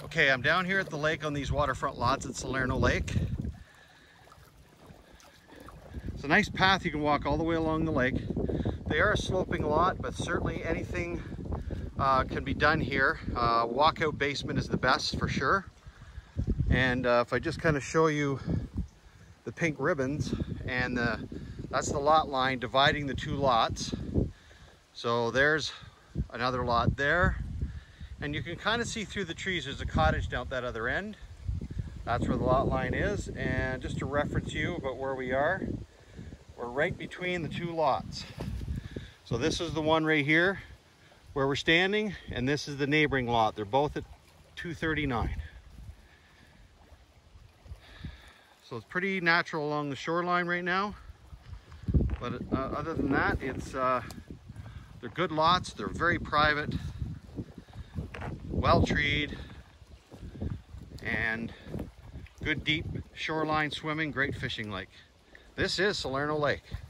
Okay, I'm down here at the lake on these waterfront lots at Salerno Lake. It's a nice path you can walk all the way along the lake. They are a sloping lot, but certainly anything can be done here. Walkout basement is the best for sure. And if I just kind of show you the pink ribbons, and that's the lot line dividing the two lots. So there's another lot there. And you can kind of see through the trees, there's a cottage down at that other end. That's where the lot line is. And just to reference you about where we are, we're right between the two lots. So this is the one right here where we're standing, and this is the neighboring lot. They're both at 239. So it's pretty natural along the shoreline right now. But other than that, it's they're good lots. They're very private, well treed, and good deep shoreline swimming, great fishing lake. This is Salerno Lake.